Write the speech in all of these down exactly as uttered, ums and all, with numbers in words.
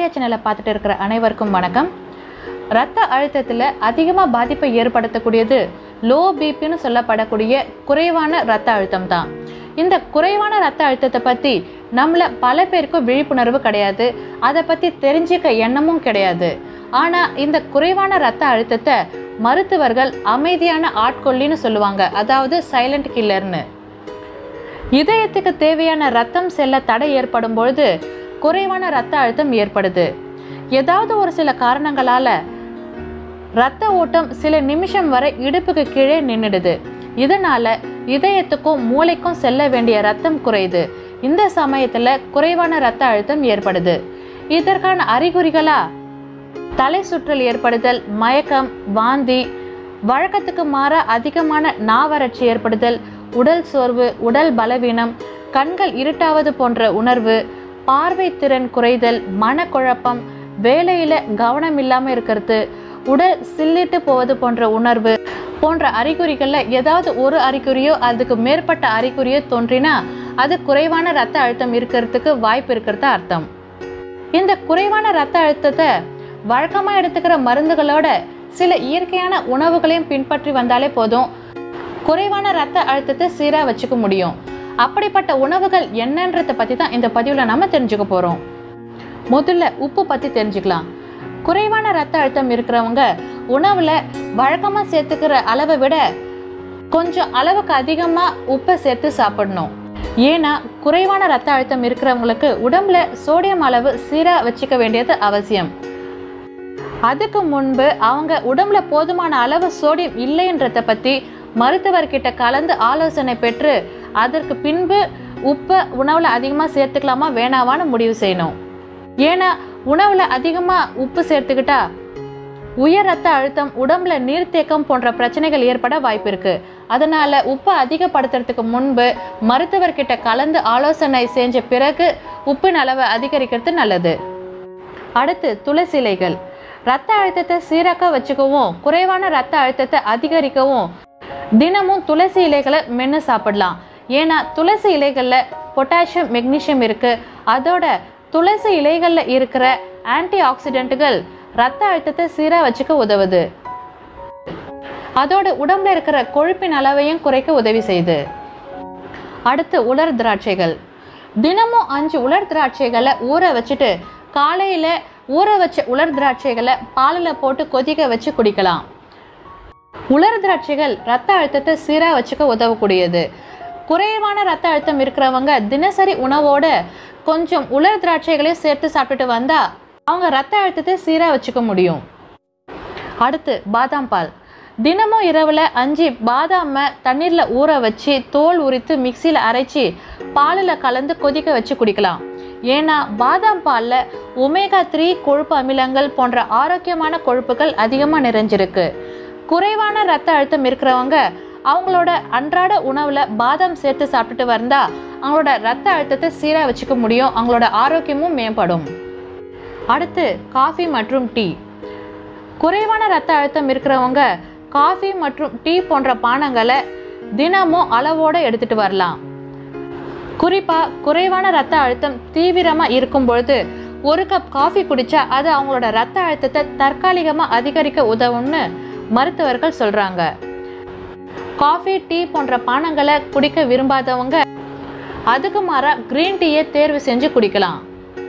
Asia சேனலை பார்த்துட்டு இருக்கிற அனைவருக்கும் வணக்கம். இரத்த அழுத்தத்தில் அதிகமாக பாதிப்பை ஏற்படுத்தக்கூடியது லோ பிபின்னு சொல்லப்படக்கூடிய குறைவான இரத்த அழுத்தம் தான். இந்த குறைவான இரத்த அழுத்தத்தை பற்றி நம்மள பல பேருக்கும் விழிப்புணர்வு கிடையாது, அதை பற்றி தெரிஞ்சுக்க எண்ணமும் கிடையாது. ஆனால் இந்த குறைவான இரத்த அழுத்தத்தை மருத்துவர்கள் அமைதியான ஆட்கொல்லின்னு சொல்லுவாங்க, அதாவது சைலண்ட் கில்லர்னு. இதயத்துக்கு தேவையான ரத்தம் செல்ல தடை ஏற்படும் பொழுது குறைவான இரத்த அழுத்தம் ஏற்படுது. ஏதாவது ஒரு சில காரணங்களால இரத்த ஓட்டம் சில நிமிஷம் வரை இடுப்புக்கு கீழே நின்றுடுது. இதனால இதயத்துக்கும் மூளைக்கும் செல்ல வேண்டிய ரத்தம் குறையுது. இந்த சமயத்துல குறைவான இரத்த அழுத்தம் ஏற்படுது. இதற்கான அறிகுறிகளா தலை சுற்றல் ஏற்படுதல், மயக்கம், வாந்தி, வழக்கத்துக்கு மாற அதிகமான நாவறட்சி ஏற்படுதல், உடல் சோர்வு, உடல் பலவீனம், கண்கள் இருட்டாவது போன்ற உணர்வு, பார்வை திறன் குறைதல், மனக்குழப்பம், வேலையில கவனம் இல்லாம இருக்கிறது, உடல் சில்லிட்டு போவது போன்ற உணர்வு போன்ற அறிகுறிகள்ல ஏதாவது ஒரு அறிகுறியோ அதுக்கு மேற்பட்ட அறிகுறியோ தோன்றினா அது குறைவான இரத்த அழுத்தம் இருக்கிறதுக்கு வாய்ப்பு இருக்கிறது அர்த்தம். இந்த குறைவான இரத்த அழுத்தத்தை வழக்கமா எடுத்துக்கிற மருந்துகளோட சில இயற்கையான உணவுகளையும் பின்பற்றி வந்தாலே போதும் குறைவான இரத்த அழுத்தத்தை சீரா வச்சுக்க முடியும். அப்படிப்பட்ட உணவுகள் என்னன்றதை பத்தி தான் இந்த பதிவுல நம்ம தெரிஞ்சுக்க போறோம். முதல்ல உப்பு பத்தி தெரிஞ்சுக்கலாம். குறைவான இரத்த அழுத்தம் இருக்கிறவங்க உணவுல வழக்கமா சேர்த்துக்கிற அளவை விட கொஞ்சம் அளவுக்கு அதிகமா உப்பை சேர்த்து சாப்பிடணும். ஏன்னா குறைவான இரத்த அழுத்தம் இருக்கிறவங்களுக்கு உடம்புல சோடியம் அளவு சீரா வச்சுக்க வேண்டியது அவசியம். அதுக்கு முன்பு அவங்க உடம்புல போதுமான அளவு சோடியம் இல்லைன்றத பத்தி மருத்துவர்கிட்ட கலந்து ஆலோசனை பெற்று அதற்கு பின்பு உப்பை உணவுல அதிகமா சேர்த்துக்கலாமா வேணாவான்னு முடிவு செய்யணும். ஏன்னா உணவுல அதிகமா உப்பு சேர்த்துக்கிட்டா உயர் ரத்த அழுத்தம், உடம்புல நீர்த்தேக்கம் போன்ற பிரச்சனைகள் ஏற்பட வாய்ப்பு இருக்கு. அதனால உப்பை அதிகப்படுத்துறதுக்கு முன்பு மருத்துவர்கிட்ட கலந்து ஆலோசனை செஞ்ச பிறகு உப்பின் அளவை அதிகரிக்கிறது நல்லது. அடுத்து துளசி இலைகள். ரத்த அழுத்தத்தை சீராக்க வச்சுக்கவும் குறைவான ரத்த அழுத்தத்தை அதிகரிக்கவும் தினமும் துளசி இலைகளை மென்று சாப்பிடலாம். ஏன்னா துளசி இலைகள்ல பொட்டாசியம், மெக்னீசியம் இருக்கு. அதோட துளசி இலைகள்ல இருக்கிற ஆன்டி ஆக்சிடென்ட்டுகள் ரத்த அழுத்தத்தை சீரா வச்சுக்க உதவுது. அதோட உடம்புல இருக்கிற கொழுப்பின் அளவையும் குறைக்க உதவி செய்யுது. அடுத்து உலர் திராட்சைகள். தினமும் அஞ்சு உலர் திராட்சைகளை ஊற வச்சுட்டு காலையில ஊற வச்ச உலர் திராட்சைகளை பாலில் போட்டு கொதிக்க வச்சு குடிக்கலாம். உலர் திராட்சைகள் ரத்த அழுத்தத்தை சீரா வச்சுக்க உதவக்கூடியது. குறைவான ரத்த அழுத்தம் இருக்கிறவங்க தினசரி உணவோட கொஞ்சம் உலர் திராட்சைகளையும் சேர்த்து சாப்பிட்டுட்டு வந்தா அவங்க ரத்த அழுத்தத்தை சீரா வச்சுக்க முடியும். அடுத்து பாதாம் பால். தினமும் இரவுல அஞ்சு பாதாமை தண்ணீர்ல ஊற வச்சு தோல் உரித்து மிக்சியில அரைச்சி பாலில் கலந்து கொதிக்க வச்சு குடிக்கலாம். ஏன்னா பாதாம் பால்ல ஒமேகா த்ரீ கொழுப்பு அமிலங்கள் போன்ற ஆரோக்கியமான கொழுப்புகள் அதிகமா நிறைஞ்சிருக்கு. குறைவான ரத்த அழுத்தம் இருக்கிறவங்க அவங்களோட அன்றாட உணவுல பாதாம் சேர்த்து சாப்பிட்டுட்டு வந்தா அவங்களோட ரத்த அழுத்தத்தை சீரா வச்சுக்க முடியும், அவங்களோட ஆரோக்கியமும் மேம்படும். அடுத்து காஃபி மற்றும் டீ. குறைவான ரத்த அழுத்தம் இருக்கிறவங்க காஃபி மற்றும் டீ போன்ற பானங்களை தினமும் அளவோட எடுத்துட்டு வரலாம். குறிப்பா குறைவான ரத்த அழுத்தம் தீவிரமா இருக்கும் பொழுது ஒரு கப் காஃபி குடிச்சா அது அவங்களோட ரத்த அழுத்தத்தை தற்காலிகமா அதிகரிக்க உதவும்னு மருத்துவர்கள் சொல்றாங்க. காஃபி, டீ போன்ற பானங்களை குடிக்க விரும்பாதவங்க அதுக்கு மாறா கிரீன் டீயை தேர்வு செஞ்சு குடிக்கலாம்.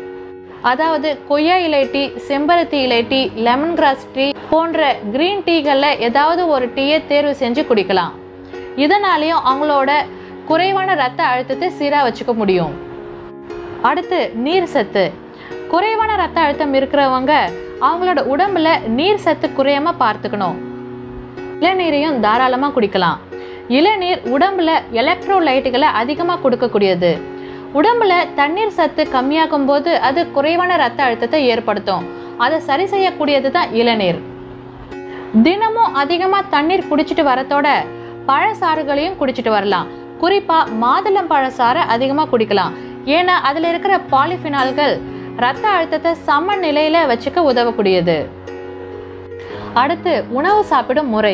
அதாவது கொய்யா இலை டீ, செம்பருத்தி இலை டீ, லெமன் கிராஸ் டீ போன்ற கிரீன் டீகளில் ஏதாவது ஒரு டீயை தேர்வு செஞ்சு குடிக்கலாம். இதனாலேயும் அவங்களோட குறைவான ரத்த அழுத்தத்தை சீரா வச்சுக்க முடியும். அடுத்து நீர் சத்து. குறைவான ரத்த அழுத்தம் இருக்கிறவங்க அவங்களோட உடம்புல நீர் சத்து குறையாம பார்த்துக்கணும். இளநீரையும் தாராளமா குடிக்கலாம். இளநீர் உடம்புல எலக்ட்ரோலைட்டுகளை அதிகமா கொடுக்கக்கூடியது. உடம்புல தண்ணீர் சத்து கம்மியாகும் போது அது குறைவான ரத்த அழுத்தத்தை ஏற்படுத்தும். அதை சரி செய்யக்கூடியது தான் இளநீர். தினமும் அதிகமா தண்ணீர் குடிச்சிட்டு வரத்தோட பழச்சாறுகளையும் குடிச்சிட்டு வரலாம். குறிப்பா மாதுளம் பழச்சாறை அதிகமா குடிக்கலாம். ஏன்னா அதுல இருக்கிற பாலிஃபினால்கள் ரத்த அழுத்தத்தை சம நிலையில வச்சுக்க உதவக்கூடியது. அடுத்து உணவு சாப்பிடும் முறை.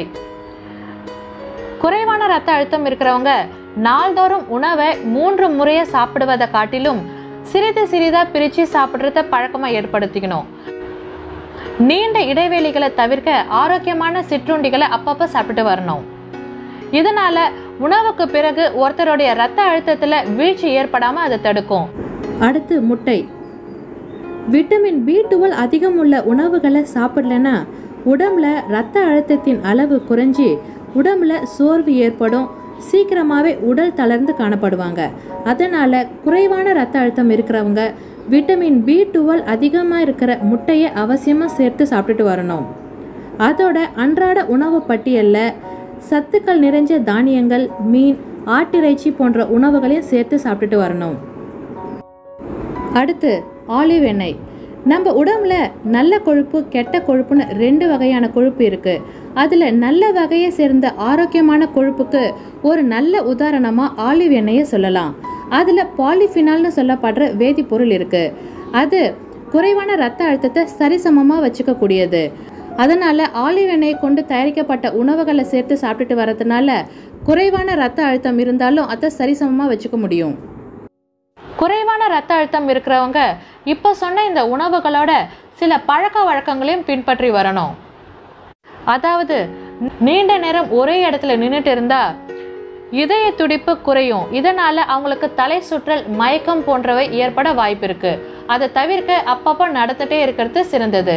குறைவான ரத்த அழுத்தம் இருக்கிறவங்க நாள்தோறும் உணவை மூன்று முறையை சாப்பிடுவதை காட்டிலும் சிறிது சிறிதாக பிரித்து சாப்பிட்றத பழக்கமாக ஏற்படுத்திக்கணும். நீண்ட இடைவெளிகளை தவிர்க்க ஆரோக்கியமான சிற்றுண்டிகளை அப்பப்போ சாப்பிட்டு வரணும். இதனால உணவுக்கு பிறகு ஒருத்தருடைய இரத்த அழுத்தத்தில் வீழ்ச்சி ஏற்படாமல் அதை தடுக்கும். அடுத்து முட்டை. விட்டமின் பி டுவெல் அதிகம் உள்ள உணவுகளை சாப்பிடலன்னா உடம்புல இரத்த அழுத்தத்தின் அளவு குறைஞ்சி உடம்புல சோர்வு ஏற்படும். சீக்கிரமாகவே உடல் தளர்ந்து காணப்படுவாங்க. அதனால் குறைவான இரத்த அழுத்தம் இருக்கிறவங்க விட்டமின் பி டுவெல் அதிகமாக இருக்கிற முட்டையை அவசியமாக சேர்த்து சாப்பிட்டுட்டு வரணும். அதோட அன்றாட உணவு பட்டியலில் சத்துக்கள் நிறைஞ்ச தானியங்கள், மீன், ஆட்டிறைச்சி போன்ற உணவுகளையும் சேர்த்து சாப்பிட்டுட்டு வரணும். அடுத்து ஆலிவ் எண்ணெய். நம்ம உடம்புல நல்ல கொழுப்பு, கெட்ட கொழுப்புன்னு ரெண்டு வகையான கொழுப்பு இருக்குது. அதில் நல்ல வகையை சேர்ந்த ஆரோக்கியமான கொழுப்புக்கு ஒரு நல்ல உதாரணமாக ஆலிவ் எண்ணெயை சொல்லலாம். அதில் பாலிஃபினால்னு சொல்லப்படுற வேதிப்பொருள் இருக்குது. அது குறைவான இரத்த அழுத்தத்தை சரிசமமாக வச்சுக்கக்கூடியது. அதனால் ஆலிவ் எண்ணெயை கொண்டு தயாரிக்கப்பட்ட உணவுகளை சேர்த்து சாப்பிட்டுட்டு வரதுனால குறைவான இரத்த அழுத்தம் இருந்தாலும் அதை சரிசமமாக வச்சுக்க முடியும். குறைவான இரத்த அழுத்தம் இருக்கிறவங்க இப்போ சொன்ன இந்த உணவுகளோட சில பழக்க வழக்கங்களையும் பின்பற்றி வரணும். அதாவது நீண்ட நேரம் ஒரே இடத்துல நின்றுட்டு இருந்தா இதய துடிப்பு குறையும். இதனால அவங்களுக்கு தலை சுற்றல், மயக்கம் போன்றவை ஏற்பட வாய்ப்பு இருக்கு. அதை தவிர்க்க அப்பப்போ நடந்துட்டே இருக்கிறது சிறந்தது.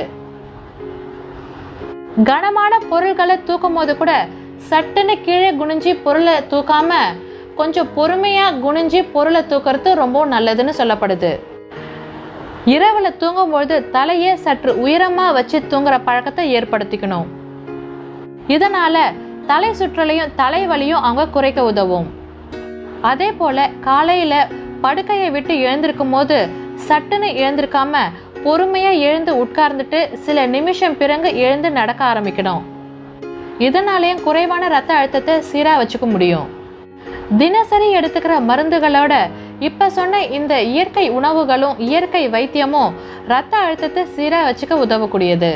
கனமான பொருள்களை தூக்கும் போது கூட சட்டுன்னு கீழே குனிஞ்சி பொருளை தூக்காம கொஞ்சம் பொறுமையா குனிஞ்சி பொருளை தூக்கிறது ரொம்ப நல்லதுன்னு சொல்லப்படுது. இரவுல தூங்கும்போது தலையை சற்று உயரமா வச்சு தூங்குற பழக்கத்தை ஏற்படுத்திக்கணும். இதனால தலை சுற்றலையும் தலைவலியும் அவங்க குறைக்க உதவும். அதே போல காலையில படுக்கையை விட்டு எழுந்திருக்கும் போது சட்டுன்னு எழுந்திருக்காம பொறுமையா எழுந்து உட்கார்ந்துட்டு சில நிமிஷம் பிறகு எழுந்து நடக்க ஆரம்பிக்கணும். இதனாலேயும் குறைவான இரத்த அழுத்தத்தை சீரா வச்சுக்க முடியும். தினசரி எடுத்துக்கிற மருந்துகளோட இப்ப சொன்ன இந்த இயற்கை உணவுகளும் இயற்கை வைத்தியமும் இரத்த அழுத்தத்தை சீரா வச்சுக்க உதவக்கூடியது.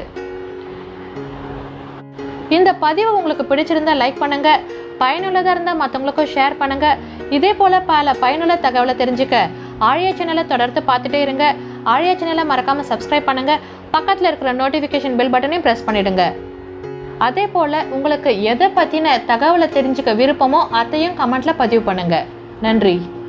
இந்த பதிவு உங்களுக்கு பிடிச்சிருந்தா லைக் பண்ணுங்க, பயனுள்ளதா இருந்தா மற்றவங்களுக்கும் ஷேர் பண்ணுங்க. இதே போல பல பயனுள்ள தகவலை தெரிஞ்சுக்க ஆழியா சேனலை தொடர்ந்து பார்த்துட்டே இருங்க. ஆழியா சேனலை மறக்காம சப்ஸ்கிரைப் பண்ணுங்க. பக்கத்துல இருக்கிற நோட்டிபிகேஷன் பெல் பட்டனையும் பிரஸ் பண்ணிடுங்க. அதே போல உங்களுக்கு எதை பத்தின தகவலை தெரிஞ்சுக்க விருப்பமோ அதையும் கமெண்ட்ல பதிவு பண்ணுங்க. நன்றி.